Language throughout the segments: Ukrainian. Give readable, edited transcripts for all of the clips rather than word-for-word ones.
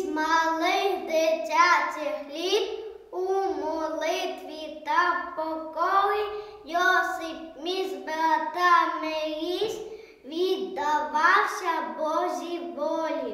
малих дитячих літ у молитві та покорі Йосип між братами ріс, віддавався Божій волі.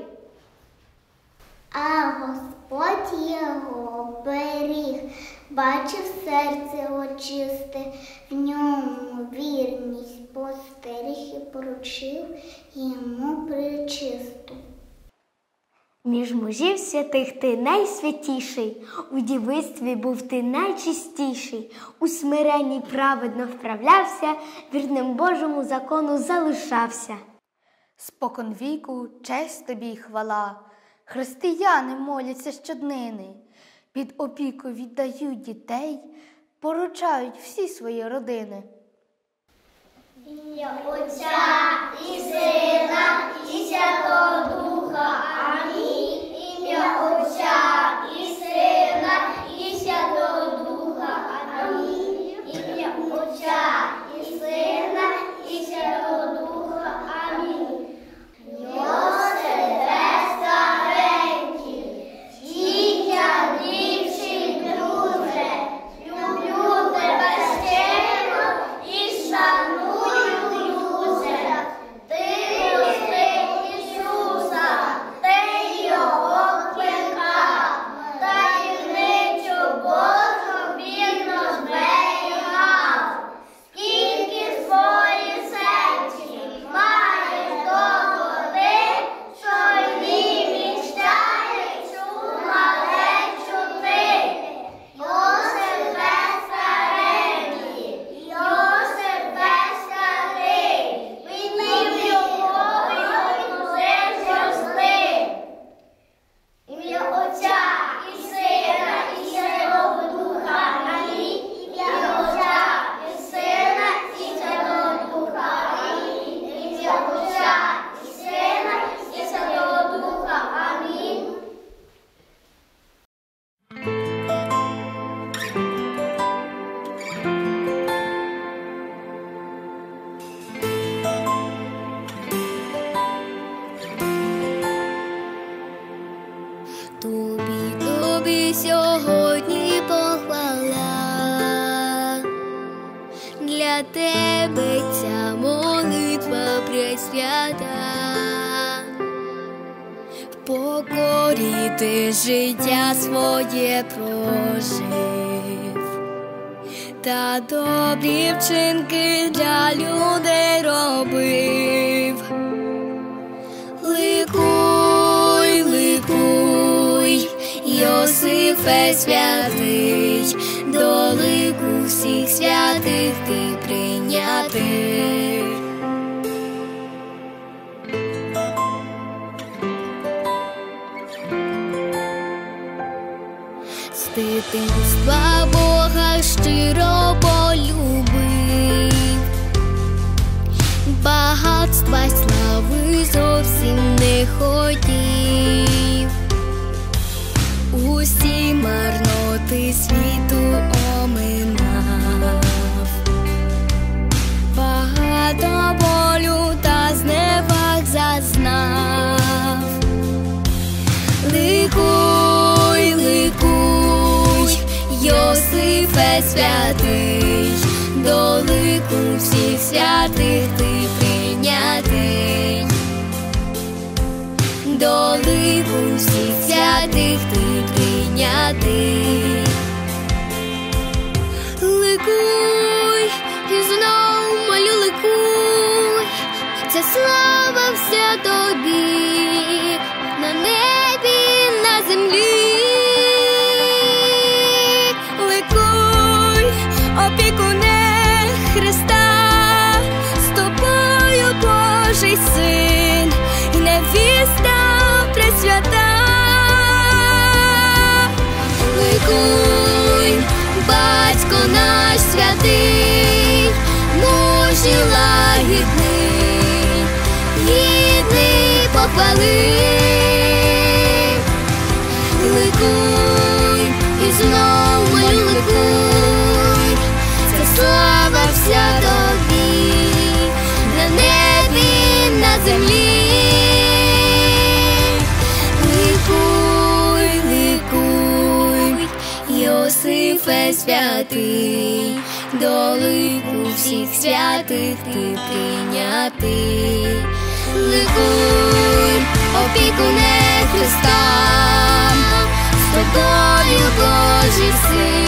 А Господь його беріг, бачив серце очисте, в ньому вірність постеріг і поручив йому пречисту. Між мужів святих ти найсвятіший, у дівицтві був ти найчистіший, у смиренні праведно вправлявся, вірним Божому закону залишався. Спокон віку честь тобі й хвала, християни моляться щоднини, під опіку віддають дітей, поручають всі свої родини. Ім'я Отця і Сина і Святого Духа. Амінь. Ім'я Отця і Сина і Святого Духа. Амінь. Ім'я Отця і Сина і Святого Духа. Амінь. Йосифе старенький, дітя ліпший друже, люблю тебе щиро і шаную дуже. Ти ростив Ісуса, ти його кликав, таємницю Божу вірно зберігав. Скільки своїх серців маєш доброти, що й мічтаєш цю малечу ти. Йосифе старенький, Йосифе старий, від любов'ю зросли. Ім'я Отця і Сина і Святого Духа. Амінь. Ім'я Отця і Сина і Святого Духа. Амінь. Ім'я Отця і Сина і Святого Духа. Амінь. Тобі сьогодні похвала, для тебе ця молитва пресвята. В покорі ти життя своє прожив, та добрі вчинки для людей робив. Ликуй, ликуй, Йосифе святий, до лику всіх святих ти прийнятий. З дитинства Бога щиро полюбив, багатства й слави зовсім не хотів. Усі марноти світу оминав, багато болю та зневаг зазнав. Ликуй, ликуй, Йосифе святий, до лику всіх святих ти прийнятий. До лику всіх святих ти прийнятий. Ликуй, і знов молю ликуй, ця слава вся тобі, на небі, на землі. Ликуй, опікуне Христа, з тобою Божий син і невіста пресвята. Ликуй, батько наш святий, мужній лагідний, гідний похвали. Ликуй, і знов молю ликуй, це слава вся тобі, на небі, на землі. Ликуй, Йосифе святий, до лику всіх святих ти прийнятий. Ликуй, опікуне Христа, з тобою Божий син.